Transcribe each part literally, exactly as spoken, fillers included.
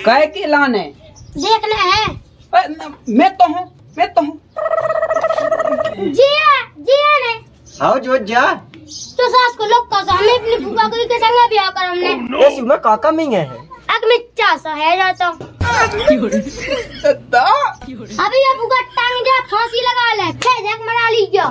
कह के लाने देखना है। मैं तो हूँ मैं तो हूँ जिया जिया ने आओ जो जा तो सास को लोग कहा हमने अपनी फूफा को के संग ब्याह कर हमने ऐसी में काका में है अग में चासा है जाता दादा अभी ये फूफा टांग जा फांसी लगा ले फिर जग मरा लीजिए।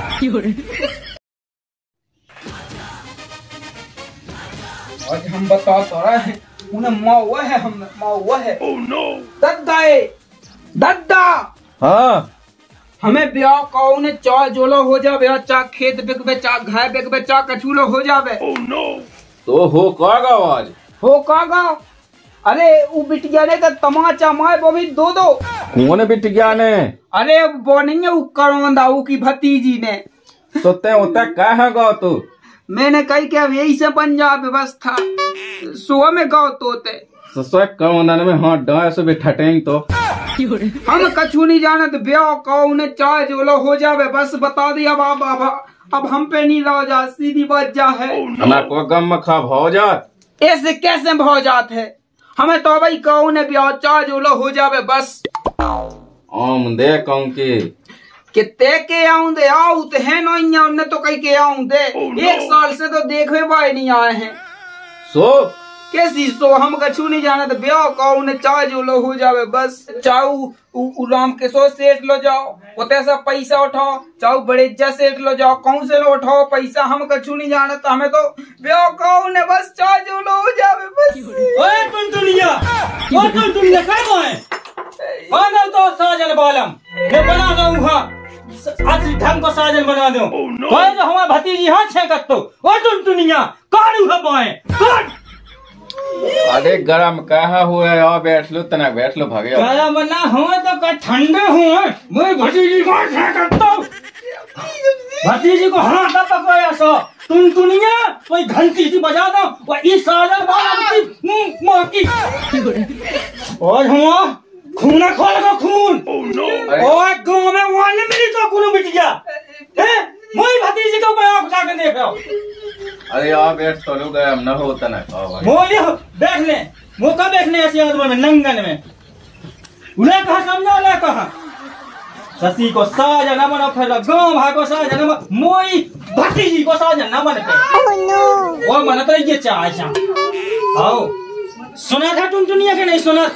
आज हम बता तो रहे हैं उन्हें मौआ है हम मौआ है। oh, no. दादा दादा हाँ हमें ब्याह कहो ने चाय जोलो हो जावे चा खेत बिकबे चा घर बिकबे चा कछूलो हो जावे। oh, no. तो हो कागा आज हो कागा अरे वो बिटिया ने तो तमाचा माए वो भी दो दो कौन बिटिया ने अरे वो नहीं है वो करोंदा वो की भतीजी ने तो ते होता कहा गो तू मैंने कही कि अब यही से बन जा व्यवस्था सुबह में गाओ तोते ससुर करोंदा में हाँ डाय से भी ठटेंगे तो हम कछु नहीं जाने तो ब्याह कहो उन्हें चाय जोलो हो जावे बस बता दिया अब अब अब हम पे नहीं रह जा सीधी बात जा है। हमारा को गम में खा भाव जात ऐसे कैसे भाव जात है हमें तो भाई कहो ने ब्याह चाय जोलो हो जावे बस आम दे कहूँ की कितने के आऊं दे आऊ तो है नहीं उन्हें तो कहीं के आऊं दे oh, no. एक साल से तो देखे भाई नहीं आए हैं सो कैसी सो हम कछु नहीं जाना तो ब्याह कहो उन्हें चाय जो लो हो जावे बस चाऊ राम के सो सेठ लो जाओ उतने सा पैसा उठाओ चाऊ बड़े इज्जत सेठ लो जाओ कौन से लो उठाओ पैसा हम कछु नहीं जाना तो हमें तो ब्याह कहो उन्हें बस चाय जो लो हो जावे बस। ओए टुनटुनिया ओ टुनटुनिया कहाँ है आना तो साजन बालम मैं बना दूंगा आज ढंग को साजन बना दो कोई जो हमारा भतीजी हाथ छेकत तो ओ टुनटुनिया कौन हुआ पाए कौन अरे गरम कहा हुआ है और बैठ लो तना बैठ लो भागे गरम ना हो तो का ठंडे हुए मैं भतीजी को छेकत तो भतीजी को हाथ पकड़ाया सो टुनटुनिया कोई घंटी सी बजा दो और इस साजन बालम की मुंह की और हुआ खून खोल को खून और गाँव में वन मिली तो खून बिट गया है मोई भतीजी को मैं आँख जाकर देख रहा हूँ। अरे यार बैठ तो लोग हम न होता ना मोली बैठ ले मौका बैठने ऐसे आदमी में नंगन में उन्हें कहा समझा उन्हें कहा शशि को साजा न बना फिर गाँव भाई को साजा न बना मोई भतीजी को साजा न बने वो मन तो ये चाह आओ सुना था टुनटुनिया के नहीं सुना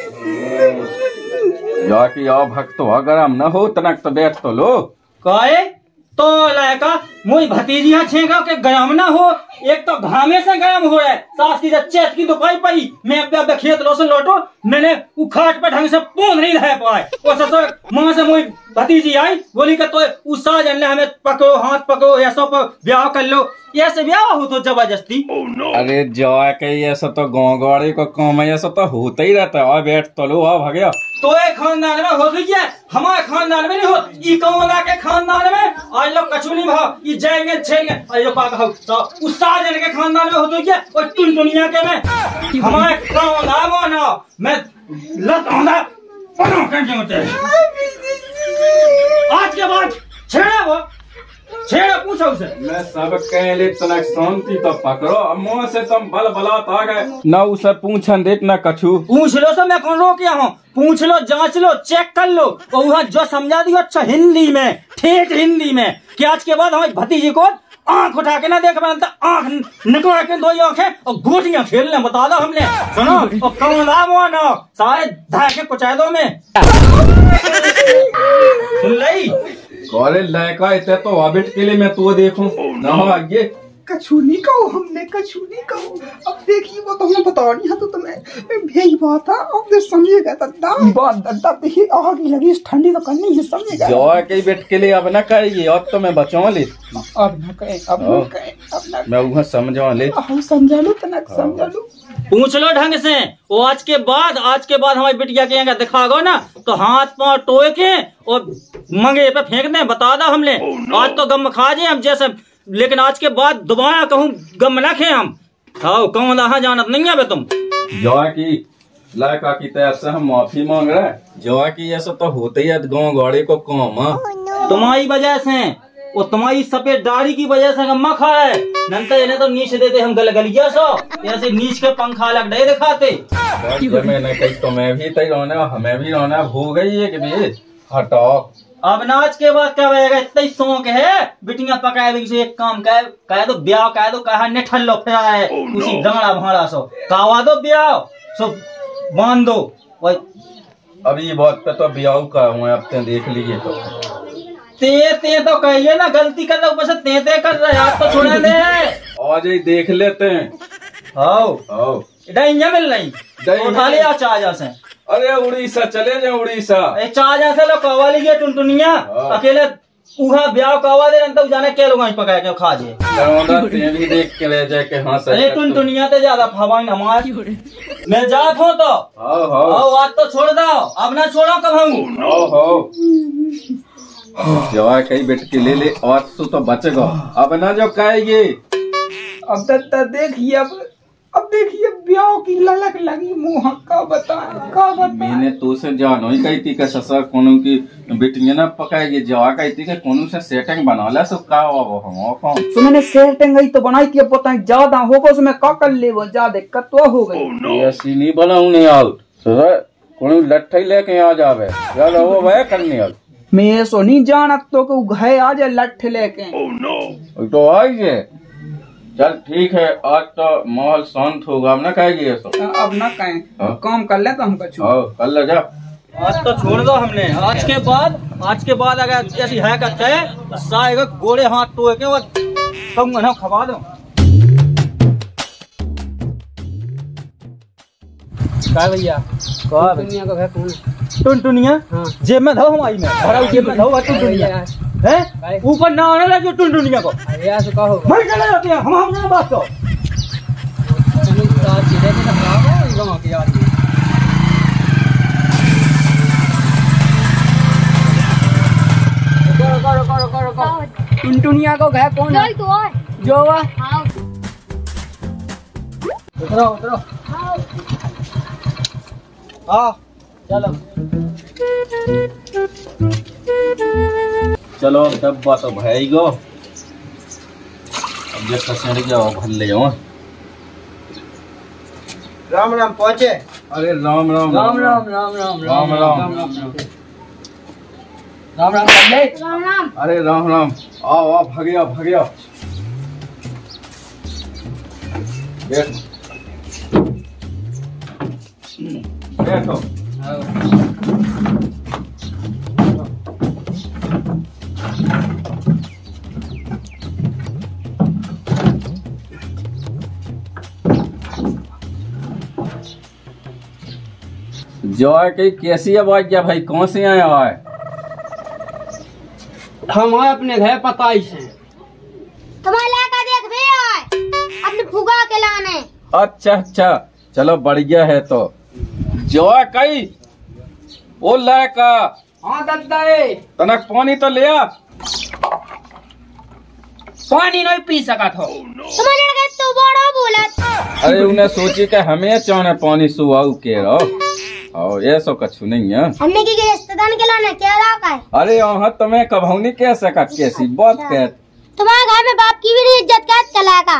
जाके आओ भक्त हो अगर हम न हो तनक तो बैठ तो लो कहे तो लायका मुझ भतीजी छेगा के गरम ना हो एक तो घामे से गरम हो रहा है सास की चेत की दुपाई पाई मैं अब अब खेत रोशन लौटो मैंने उखाट पे ढंग से पून नहीं रह पाए वो ससुर मां से मुझ भतीजी आई बोली कि तो उस साजन ने हमें पकड़ो हाथ पकड़ो ऐसा पर ब्याह कर लो ऐसे ब्याह हो तो जबरदस्ती। oh, no. अरे जा के ऐसा तो गाँव गाड़ी को काम है ऐसा तो होता ही रहता है और बैठ तो लो आ भगया तो एक खानदान में हो गई है हमारे खानदान में नहीं हो ई कौन के खानदान में आज लोग कछु नहीं भाव ये जाएंगे छेंगे अरे पाक हो तो उस साजन के खानदान में हो गई है और टुनटुनिया के में हमारे खानदान वो ना मैं लत आंदा पनो कैसे होते आज के बाद छेड़ा वो छेड़ा पूछो उसे मैं सब कह ले तनक शांति तो पकड़ो मुँह से तुम बल बलात आ गए न उसे पूछन देख न कछु पूछ लो सो मैं कौन रो किया हूँ पूछ लो जांच लो चेक कर लो और वहाँ जो समझा दियो अच्छा हिंदी में ठेठ हिंदी में कि आज के बाद हमारी भतीजी को आंख उठा के ना देख बनता आंख निकल के दो आंखें और गोटियां खेलने बता दो हमने सुनो और कौन वो ना सारे धाके कुचाए दो में सुन ली कॉलेज लायका इतने तो ऑबिट के लिए मैं तो देखूं ना आगे कछु नहीं कहो हमने कछु नहीं कहो अब देखिए वो तो हमें बता नहीं है तो तुम्हें यही बात है अब तो समझेगा दादा बात दादा देखिए आग ही लगी ठंडी तो करनी है समझेगा जो के बेट के लिए अब ना कहिए अब तो मैं बचाओ ले अब ना कहे अब ना कहे अब ना मैं वहाँ समझा ले समझा लो तनक समझा लो पूछ लो ढंग से वो आज के बाद आज के बाद हमारी बिटिया के यहाँ दिखा गो ना तो हाथ पांव टोए के और मंगे पे फेंक दे बता दो हमने आज तो गम खा जाए हम जैसे लेकिन आज के बाद दोबारा कहूँ गम न खे हम आओ कौन रहा जानत नहीं है तुम जो की लायका की तरफ से हम माफी मांग रहे हैं जो की ऐसा तो होते ही गाँव गाड़ी को कौम तुम्हारी वजह से वो तुम्हारी सफेद दाढ़ी की वजह से हम खा है नंतर इन्हें तो नीच देते हम गल गलिया सो ऐसे नीच के पंखा लग डे दिखाते। मैंने कही तो मैं भी तय रोना हमें भी रोना हो गई है कि भी हटो। अब नाच के बाद क्या बनेगा इतना ही शौक है बिटिया पकाए से एक काम कह कह दो ब्याह कह दो कहा ने ठल्लो फिरा है उसी दंगड़ा भाड़ा सो कावा दो ब्याह सो बांध दो वही। अब ये बात पे तो ब्याह का हूँ अब ते देख लीजिए तो ते ते तो कहिए ना गलती कर लो बस ते ते कर रहे आप तो छोड़े ले आज ही देख लेते हैं। आओ आओ डैया मिल रही उठा ले आ चाजा से। अरे उड़ीसा चले जाए उड़ीसा चाजा से लो कवा लीजिए टुनटुनिया अकेले उहा ब्याह कवा दे तो जाने क्या लोग पका के खा जे ते भी देख के ले जाए के हाँ सही टुनटुनिया तो ज्यादा फवाई हमार मैं जात हूँ तो आओ आओ आज तो छोड़ दो अब ना छोड़ो कब हम आओ आओ जवा कई बेट के ले ले और सो तो बचेगा अब ना जो कहेगी। अब तक देखिए अब अब देखिए ब्याह की ललक लगी मुँह का बताए का बताए। मैंने तो से जानो ही कही थी कि ससुर कोनो की बेटियां ना पकाएगी जवा कही थी कि कोनो से सेटिंग बना ले सो का वो हम कौन तो मैंने सेटिंग गई तो बनाई थी अब पता ज्यादा होगा उसमें का कर ले वो ज्यादा कतवा हो गई ऐसी नहीं बनाऊ नहीं आउट ससुर कोनो लट्ठई लेके आ जावे यार वो वह करनी आउट मैं सो नहीं जाना तो को घे आ जाए लट्ठ लेके तो आइए चल ठीक है आज तो माहौल शांत होगा अब ना कहेगी ये सब अब ना कहें काम कर ले तो हम कछु कर ले जा। आज तो छोड़ दो हमने आज के बाद आज के बाद अगर ऐसी है करते हैं तो सारे गोड़े हाथ टोए के वो तुम ना खवा दो क्या भैया दुनिया का घर कौन टुनटुनिया जेब में धो हमारी में भरा जेब में धो टुनटुनिया है ऊपर ना आने लगे टुनटुनिया को ऐसे कहो भाई चले जाते हैं हम हमने बात तो करो करो करो करो टुनटुनिया को घर कौन है तो और जो हुआ आओ उतरो उतरो हाँ चलो चलो डब्बा तो भाई गो अब जब कसेंड जाओ भर ले जाओ। राम राम पहुँचे। अरे राम राम राम राम राम राम राम राम राम राम कर ले। राम राम अरे राम राम आओ आओ भगया भगया बैठ बैठो। जो है कि कैसी आवाज क्या भाई कौन से आए आए हम आए अपने घर पताई से तुम्हारे लड़का देख भी आए अपने फुगा के लाने। अच्छा अच्छा चलो बढ़िया है तो जो है कई वो लड़का हाँ दादा तनक पानी तो ले आ पानी नहीं पी सका था तुम्हारे लड़का तो बड़ा बोला। अरे उन्हें सोची कि हमें चाहे पानी सुहाऊ के रहो और ये सो कछु नहीं है हमने की रिश्तेदार के लाने क्या रखा है। अरे यहाँ तुम्हें कभाऊ नहीं कह सका कैसी बात कह तुम्हारे घर में बाप की भी नहीं इज्जत कर चलाएगा।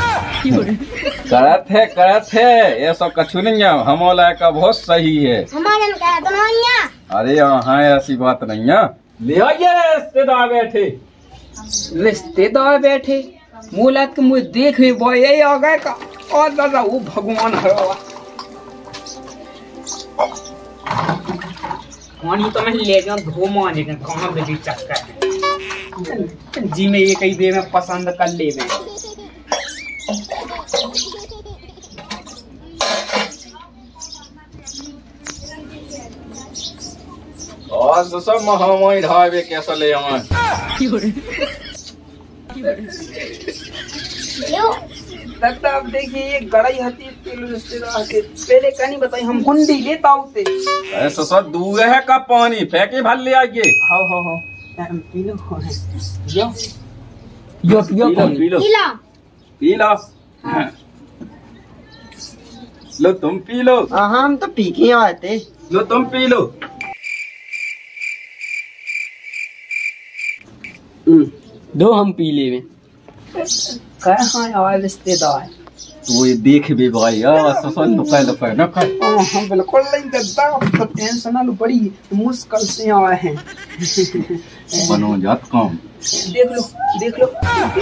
करत है करत है ये सब कछु नहीं है हमारा का बहुत सही है हमारे कह दो ना। अरे यहाँ ऐसी बात नहीं है ले आइए रिश्तेदार बैठे रिश्तेदार बैठे मुँह के मुँह देख भी वो यही आ गए का और दादा वो भगवान हरवा पानी तो मैं ले जाऊं धो माने के कहाँ बेटी चक्कर जी में ये कई दे में पसंद कर ले में और सब महामारी ढाबे कैसा ले आए दादा अब देखिए ये गड़ाई हती रिश्तेदार के पहले कहानी बताई हम हुंडी लेता होते ऐसा सब दूर है का पानी फेंके भर ले आइए हाँ हाँ हाँ पी लो यो यो पियो पी लो पीला पी लो लो तुम पी लो हाँ हम तो पी के आए थे। लो तुम पी लो दो हम पी ले में। कहाँ यार रिश्तेदार? तो ये देख भी भाई यार ससन लुकाए लुकाए ना कर। हाँ बिल्कुल नहीं करता, तो टेंशन आलू बड़ी मुश्किल से आए हैं। बनो जात काम। देख लो देख लो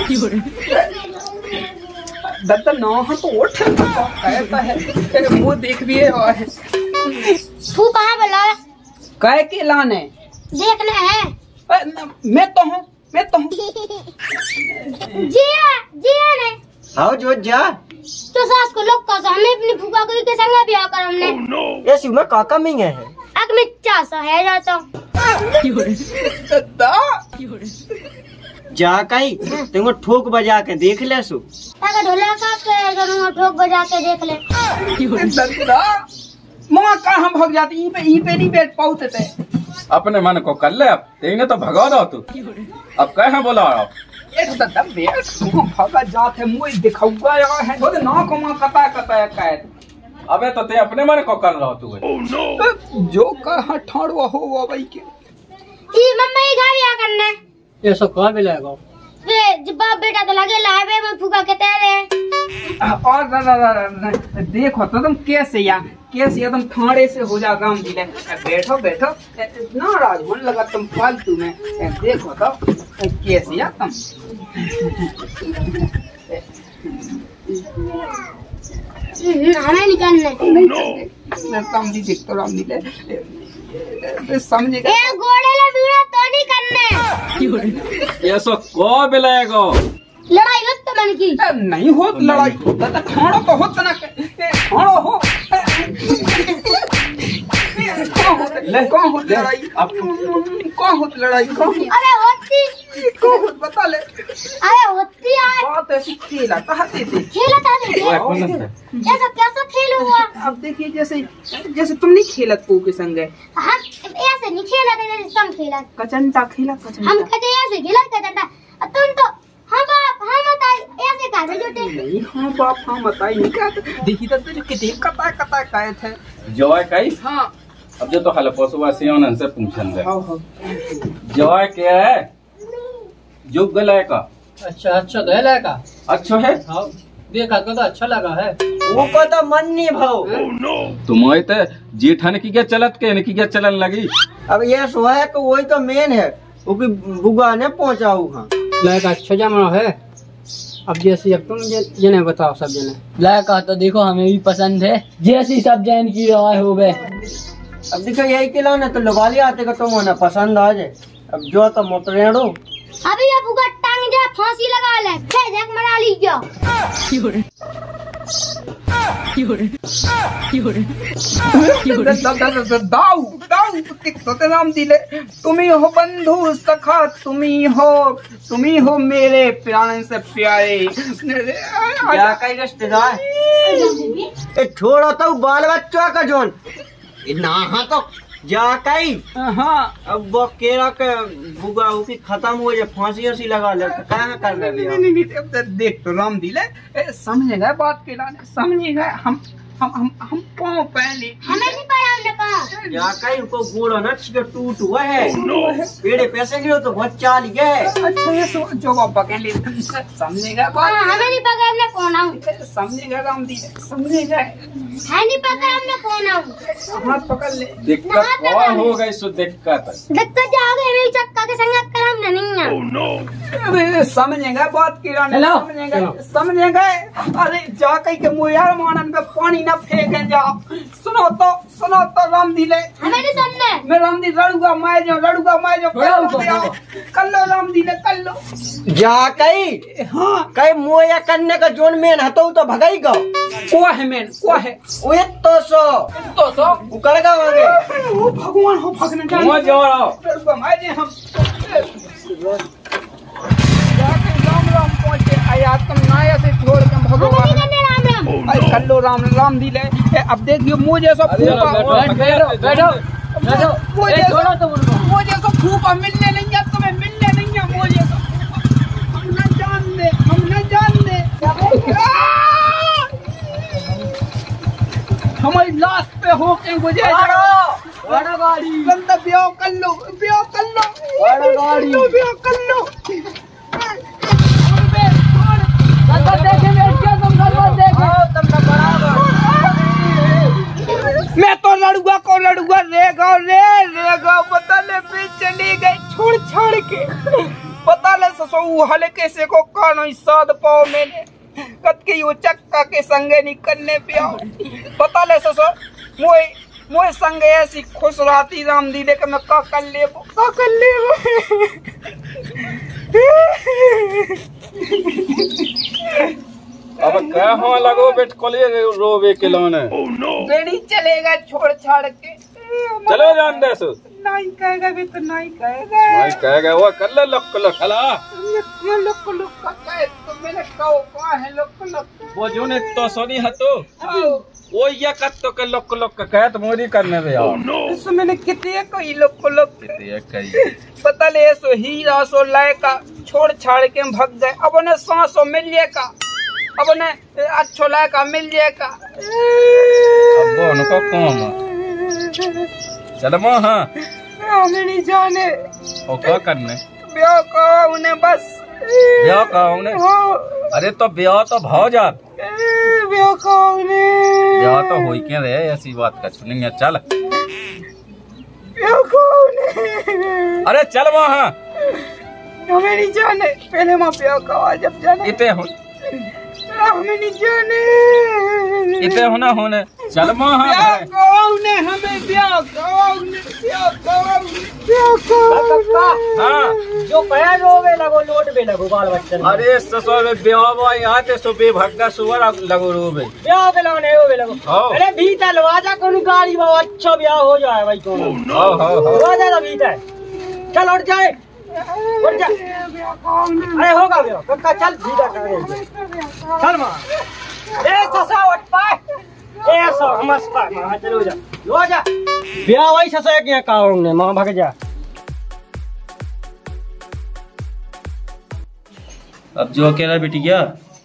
दत्ता ना हाँ तो उठ कहता है वो देख भी है और तू कहाँ बोला? कह के लाने देखना है। अ, न- मैं तो हूँ मैं तो हूँ। जिया जिया ने आओ जो जा। तो सास को लोग का हमने अपनी फूफा को के संग ब्याह कर हमने। ये शिव में काका मिंग है। अग में चासा है जाता। दत्ता जा कई तुमको ठोक बजा के देख ले सु। ताका ढोला का के करूंगा ठोक बजा के देख ले। दत्ता माँ कहाँ भाग जाती ई पे ई पे नहीं बैठ पाते थे। अपने मन को कर ले अब तेने तो भगा दो तू। अब कहाँ बोला आप? एक दत्ता बैठ तू भागा जाते मुझे दिखाऊंगा यार है तो ना को माँ कता कता कैद। अबे तो ते अपने मन को कर रहा तू। जो कहा ठाड़वा हो वो भाई के ई मम्मा ही घर या करने। ये सब कहाँ मिलेगा? वे जब बाप बेटा तो लगे लावे में फूफा के तेरे। और रा, रा, रा, रा, देखो तो तुम कैसे या कैसे या तुम ठाड़े से हो जा काम दिले। बैठो बैठो नाराज होने लगा तुम फालतू में। देखो तो कैसे या तुम हमें निकलने। तुम भी देख तो राम दिले समझेगा। ए घोड़े ला वीडियो तो नहीं करने। ये सो को बिलाएगा। लड़ाई हो तो मन की नहीं हो लड़ाई दादा खाना तो होता ना खाना हो कौन हो लड़ाई अब कौन हो लड़ाई कौन अरे होती कौन हो बता ले। अरे होती यार बात ऐसी खेला कहते थे खेला था नहीं ऐसा कैसा खेल हुआ? अब देखिए जैसे जैसे तुम नहीं खेलत पू के संग हम ऐसे नहीं खेला था जैसे तुम खेला। कचंटा खेला हम कचंटा कटे ऐसे खेला कचंटा तुम तो हम बाप हम बताई ऐसे कर रहे जोटे। नहीं हाँ बाप हाँ बताई नहीं क्या देखी तो तुझे कितने कता कता काहे थे। जवाय कई हाँ अब जो तो हल पशुआ सियोन से पूछन दे। हाँ हाँ जवाय क्या है? जुग गलाय का अच्छा अच्छा गए का अच्छा है। हाँ देखा तो अच्छा लगा है। वो को तो मन नहीं भाव। तुम्हारे तो जेठन की क्या चलत के इनकी क्या चलन लगी। अब ये सुहा है कि वही तो मेन है वो भी बुआ ने पहुँचाऊ हाँ। लायक अच्छा जमा है। अब जैसी अब तुम जने बताओ सब जने। लायक तो देखो हमें भी पसंद है जैसी सब जैन की राय हो गए। अब देखो यही खिलाना तो लगा लिया आते का तुम होना पसंद आ जाए। अब जो तो मोतरेड़ो अभी ये बुगा टांग जा फांसी लगा ले फिर जग मरा ली जाओ। दाऊ दाऊ तो राम दिले तुम्ही हो बंधु सखा तुम्ही हो तुम्ही हो मेरे प्राण से प्यारे। क्या कई रिश्तेदार ए छोड़ो तो बाल बच्चों का जोन ना तो जा कई। हाँ अब वो केरा के बुगा की खत्म हो जाए फांसी उसी लगा ले क्या कर रहे नहीं, भैया? नहीं, नहीं, अब देख तो राम दिले समझ गए बात के लाने समझ गए हम हम हम हम पाँव पहले हमें नहीं पड़ा हमने कहा। या कहीं को बूढ़ा न छिके टूट हुआ है पेड़े पैसे गिरो तो बहुत चाल गए। अच्छा ये सो जो बाबा के लिए समझ गए हाँ, बात हमें नहीं पकड़ा हमने कौन आऊँ समझ गए राम दिले समझ गए है नहीं पकड़ा हमने कौन आऊँ। हाथ पकड़ ले। दिक्कत और हो गई सो दिक्कत। दिक्कत जाओगे मेरी चक्का के संग कर हम नहीं है। अरे समझ गए बात की रानी समझ गए समझ गए। अरे जा कहीं के मुँह यार मानन में पानी ना फेंके जा। सुनो तो सुनो तो राम दिले हमें नहीं सुनने। मैं राम दिल लड़ूंगा मैं जो लड़ूंगा मैं जो कर लो राम दिले कर लो। जा कई हाँ कई मोया करने का जोन मेन हतो तो भगाई गो को है मैन को है ओए तो सो तो सो उकड़ गए होंगे। वो भगवान हो भगने हुआ जाने जा रहा लड़ूंगा मैं जे हम जाके राम राम पहुंचे आया तुम नाया से छोड़ के हमें भगवान नहीं करने राम राम। अरे कर लो राम राम दिले अब देखियो मुझे जैसा फूफा बैठो बैठो बैठो वो ए, जैसा छोड़ो तो उनको। वो जैसा फूफा मिलने नहीं है तुम्हें मिलने नहीं है वो जैसा फूफा हम न जान दे हम न जान दे हमारी लाश पे हो के गुजरे बड़ा गाड़ी बंदा ब्याह कर लो ब्याह कर लो बड़ा गाड़ी ब्याह कर लो ऊ हल्के से को कानो साध पाओ मैंने कत के यो चक्का के संगे नहीं करने पे आओ पता ले ससुर मोए मोए संगे ऐसी खुश रहती राम दी देख मैं का कर ले का कर ले अब क्या हो लगो बेट कोले रोवे के लोने बेड़ी चलेगा छोड़ छाड़ के चलो जान दे सु नहीं कहेगा भी तो नहीं कहेगा नहीं कहेगा वो कर ले लक लक हला ये लोग लोग का कहे तो मैंने कहो कहा है लोग लोग वो जो ने तो सोनी हतो वो ये कत तो के लक लक का कहे तो मोरी करने दे यार इसमें मैंने कितने कोई लोग लोग ये कही पता ले सो हीरा सो लाए का छोड़ छाड़ के भाग गए अब उन्हें सांसों मिल जाएगा अब उन्हें अच्छो लाए का मिल जाएगा अब वो उनको कौन चल मो हाँ हमें नहीं जाने ओ क्या करने ब्याह का उन्हें बस ब्याह का उन्हें अरे तो ब्याह तो भाव जा ब्याह का उन्हें ब्याह तो हो ही क्या रहे ऐसी बात का सुनेंगे चल ब्याह का उन्हें अरे चल मो हाँ हमें नहीं जाने पहले माँ ब्याह का जब जाने इतने हो हमें नहीं जाने इतने होना होने चल मो हाँ ब्याह का हमें ब्याह का ब्याह का ब्याह का हाँ जो कया रोवे लगो लोट पे लगो बाल बच्चन अरे ससुर में ब्याह हुआ यहाँ ते सुबह भगदा सुवर लगो रो में ब्याह पे लगो नहीं होवे लगो हाँ। अरे भीतर लवाजा कौन गाड़ी में अच्छा ब्याह हो जाए भाई कौन हाँ हाँ हाँ लवाजा ना भीतर चल उठ जाए उठ जा अरे होगा ब्याह कक्का चल भीतर कर चल मां ए ससा उठ पाए ए सो नमस्कार मां चलो जा लो जा ब्याह वही ससा के काउंग ने मां भाग जा अब जो अकेला बिटिया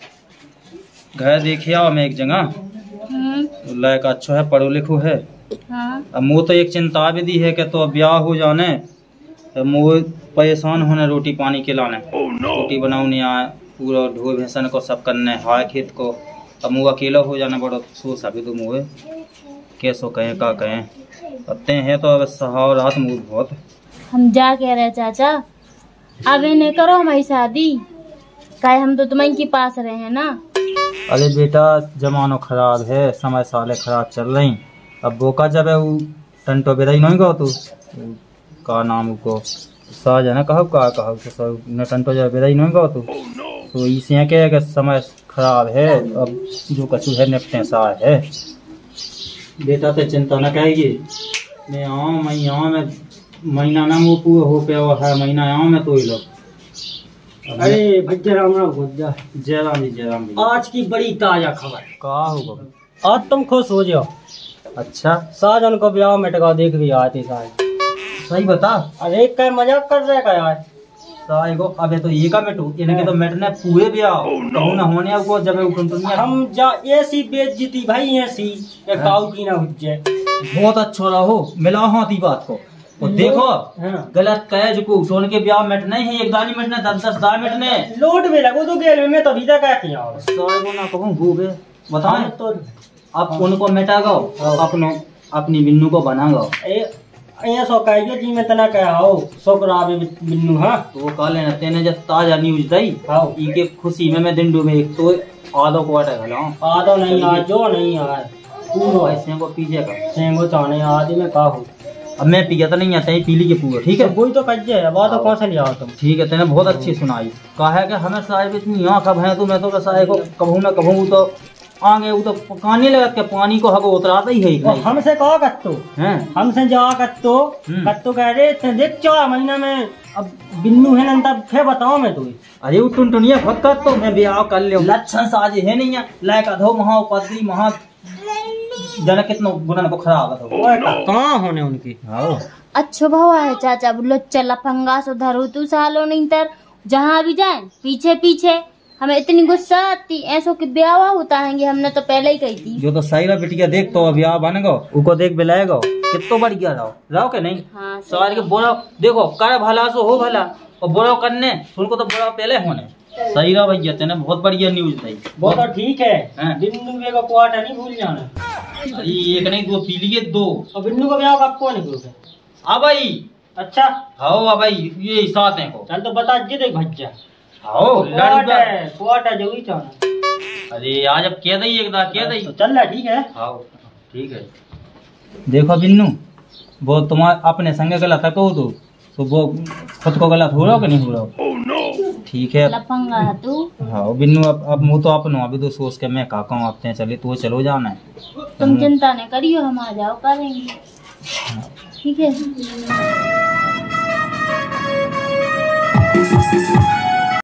घर देखिया मैं एक जगह लायक अच्छा है पढ़ो लिखो है अब मुँह तो एक चिंता भी दी है कि तो ब्याह हो जाने तो मुँह परेशान होने रोटी पानी के लाने रोटी बनाने आए पूरा ढो भैंसन को सब करने हाय खेत को अब मुँह अकेला हो जाना बड़ा अफसोस अभी तो मुँह कैसो कहें का कहें पत्ते हैं तो अब सहाव रात मुँह बहुत हम जा कह रहे चाचा अब इन्हें करो हमारी शादी काहे हम तो तुम्हें के पास रहे हैं ना। अरे बेटा जमानो खराब है समय साले खराब चल रही अब बोका जब है वो टंटो बेदाई नहीं गो तू का नाम को साज है ना कहो का कहो तो न टंटो जब बेदाई नहीं गो तू तो इसे क्या है कि समय खराब है अब जो कछु है निपटे सा है बेटा तो चिंता न कहेगी मैं आऊँ मैं आऊँ मैं महीना ना वो पूरा हो पे वो है महीना आऊँ मैं तो ही लोग अरे भैया राम राम भैया जय राम जी जय राम जी आज की बड़ी ताजा खबर का होगा आज तुम खुश हो जाओ। अच्छा साजन को ब्याह में टका देख भी आती साज सही बता अरे क्या मजाक कर रहे का यार साई को अबे तो ये का मेटू इनके तो मेटने पूरे ब्याह कहूं ना होने को जब दुनिया हम जा ऐसी बेइज्जती भाई ऐसी ये काऊ की ना हुज्जे बहुत अच्छा रहो मिला हाथी बात को वो देखो गलत कहे जो सोन के ब्याह मिटने ही एक दानी मिटने दस दस दाल मिटने लोड में लगो तो गेल में तो भीतर क्या किया साई को ना कहूं गूबे बताओ तो आप उनको मिटा गो अपनो अपनी बिन्नू को बना गो ये सो कहियो जी में तना कह आओ सोकरा भी बिन्नू हां तो काले न तेने जब ताजा न्यूज दई हां ई के खुशी में मैं दिंडू में एक तो आधो क्वार्टर घलाऊं आधो नहीं आज जो नहीं आए पूरो ऐसे को पीछे का सेंगो चाने आदि में का हो अब मैं पिया तो नहीं आता है पीली के पूरा ठीक है कोई तो कज्जे है बात तो कौन सा लिया तुम ठीक है तेने बहुत अच्छी सुनाई कहा है कि हमें साहिब इतनी आँख अब है तो मैं तो साहिब को कभू मैं कभू तो आगे वो तो पकाने लगा के पानी को हगो उतराता ही है हमसे कहो कत्तो हैं हमसे जा कत्तो कत्तो कह रहे देख चौदह महीना में अब बिन्नू है ना तब फिर बताओ मैं तुझे अरे वो टुनटुनिया फक्का तो मैं ब्याह कर ले लक्षण साजे है नहीं है लायक अधो महा पदरी महा जन कितना गुना को खराब है कहाँ होने उनकी अच्छो भवा है चाचा बोलो चल फंगा सुधर तू सालो नहीं तर जहाँ भी जाए पीछे पीछे हमें इतनी गुस्सा आती ऐसो कि ब्याह होता है हमने तो पहले ही कही थी जो तो सही रहा बिटिया देख तो ब्याह बन गो उको देख बिलाएगा कितो बढ़ गया रहो रहो के नहीं हाँ, सवाल के बोरा देखो कर भला सो हो भला और बोरा करने उनको तो बोरा पहले होने सही रहा भैया तेने बहुत बढ़िया न्यूज दी वो तो ठीक है बिन्नू का क्वार्टर नहीं भूल जाना एक नहीं दो पी लिए दो और बिन्नू का ब्याह कब को नहीं भूल आ भाई अच्छा हाँ भाई ये साथ है को चल तो बता जी देख भज्जा आओ लड़ कोटा जो ही चाहना। अरे आज अब कह दई एकदा कह दई। चल रहा ठीक है। हाँ ठीक है। देखो बिन्नू वो तुम्हारे अपने संगे गलत है कहो तो तो वो खुद को गलत हो रहा हो कि नहीं हो रहा हो? ठीक है लफंगा है तू। हाँ बिन्नू अब अब मुँह तो अपनो अभी तो सोच के मैं कहा कहूँ अपने चले तो चलो जाना है। तुम चिंता नहीं करियो हम आ जाओ करेंगे ठीक है।